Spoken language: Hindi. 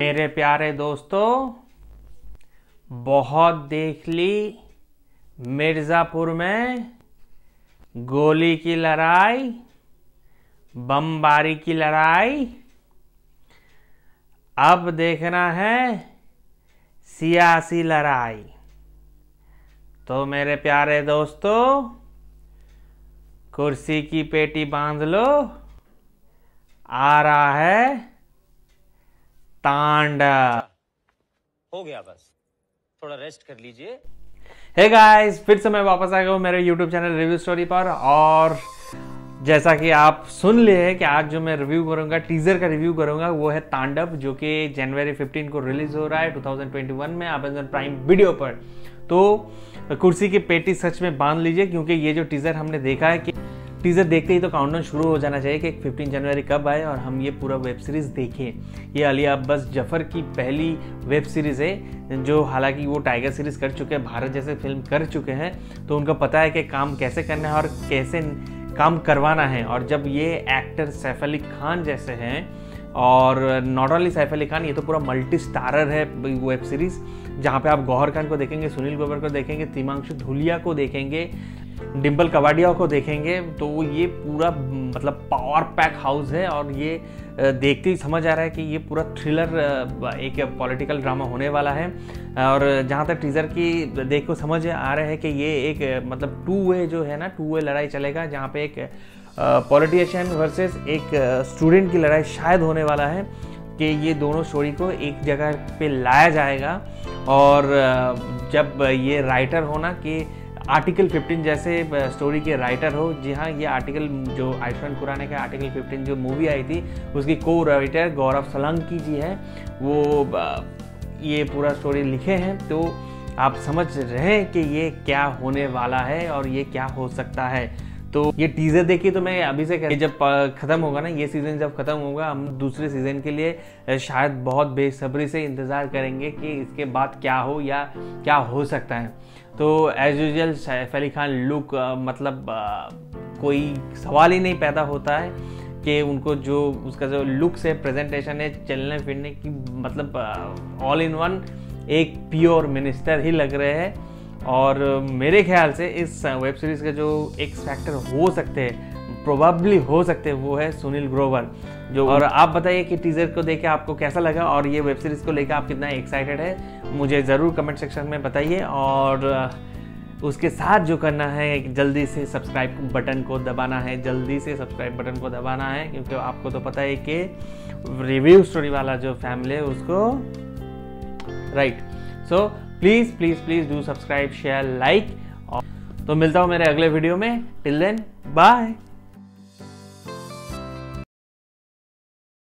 मेरे प्यारे दोस्तों, बहुत देख ली मिर्जापुर में गोली की लड़ाई, बमबारी की लड़ाई। अब देखना है सियासी लड़ाई। तो मेरे प्यारे दोस्तों, कुर्सी की पेटी बांध लो, आ रहा है तांडव। हो गया, बस थोड़ा रेस्ट कर लीजिए। हे गाइस, फिर से मैं वापस आ गया हूँ मेरे YouTube चैनल रिव्यू स्टोरी पर। और जैसा कि आप सुन लिए हैं कि आज जो मैं रिव्यू करूंगा, टीजर का रिव्यू करूंगा, वो है तांडव, जो कि जनवरी 15 को रिलीज हो रहा है 2021 में Amazon प्राइम वीडियो पर। तो कुर्सी की पेटी सच में बांध लीजिए, क्योंकि ये जो टीजर हमने देखा है कि टीजर देखते ही तो काउंटडाउन शुरू हो जाना चाहिए कि 15 जनवरी कब आए और हम ये पूरा वेब सीरीज देखें। ये अली अब्बास जफर की पहली वेब सीरीज है, जो हालांकि वो टाइगर सीरीज कर चुके हैं, भारत जैसे फिल्म कर चुके हैं, तो उनको पता है कि काम कैसे करना है और कैसे काम करवाना है। और जब ये एक्टर सैफ अली खान जैसे हैं, और नॉट ओनली सैफ अली खान, ये तो पूरा मल्टी स्टारर है वेब सीरीज, जहाँ पे आप गौहर खान को देखेंगे, सुनील ग्रोवर को देखेंगे, तिमांशु धूलिया को देखेंगे, डिम्पल कवाडिया को देखेंगे। तो ये पूरा मतलब पावर पैक हाउस है। और ये देखते ही समझ आ रहा है कि ये पूरा थ्रिलर एक पॉलिटिकल ड्रामा होने वाला है। और जहाँ तक टीज़र की देख को समझ आ रहा है कि ये एक मतलब टू वे जो है ना, टू वे लड़ाई चलेगा, जहाँ पे एक पॉलिटिशियन वर्सेस एक स्टूडेंट की लड़ाई शायद होने वाला है, कि ये दोनों स्टोरी को एक जगह पे लाया जाएगा। और जब ये राइटर हो ना, कि आर्टिकल 15 जैसे स्टोरी के राइटर हो। जी हाँ, ये आर्टिकल जो आयुष्मान खुराना का आर्टिकल 15 जो मूवी आई थी, उसकी को राइटर गौरव सोलंकी जी है, वो ये पूरा स्टोरी लिखे हैं। तो आप समझ रहे हैं कि ये क्या होने वाला है और ये क्या हो सकता है। तो ये टीजर देखिए, तो मैं अभी से जब खत्म होगा ना, ये सीजन जब खत्म होगा, हम दूसरे सीजन के लिए शायद बहुत बेसब्री से इंतज़ार करेंगे कि इसके बाद क्या हो या क्या हो सकता है। तो as usual Saif Ali Khan look, मतलब कोई सवाल ही नहीं पैदा होता है कि उनको जो उसका जो लुक्स है, प्रेजेंटेशन है, चलने फिरने की, मतलब ऑल इन वन एक प्योर मिनिस्टर ही लग रहे हैं। और मेरे ख्याल से इस वेब सीरीज़ के जो एक्स फैक्टर हो सकते हैं, प्रोबेबली हो सकते हैं, वो है सुनील ग्रोवर जो। और आप बताइए कि टीज़र को देख के आपको कैसा लगा और ये वेब सीरीज़ को लेकर आप कितना एक्साइटेड है, मुझे ज़रूर कमेंट सेक्शन में बताइए। और उसके साथ जो करना है, जल्दी से सब्सक्राइब बटन को दबाना है, जल्दी से सब्सक्राइब बटन को दबाना है, क्योंकि आपको तो पता है कि रिव्यू स्टोरी वाला जो फैमिली है उसको right. So please please please do subscribe, share, like. तो मिलता हूँ मेरे अगले वीडियो में। Till then bye.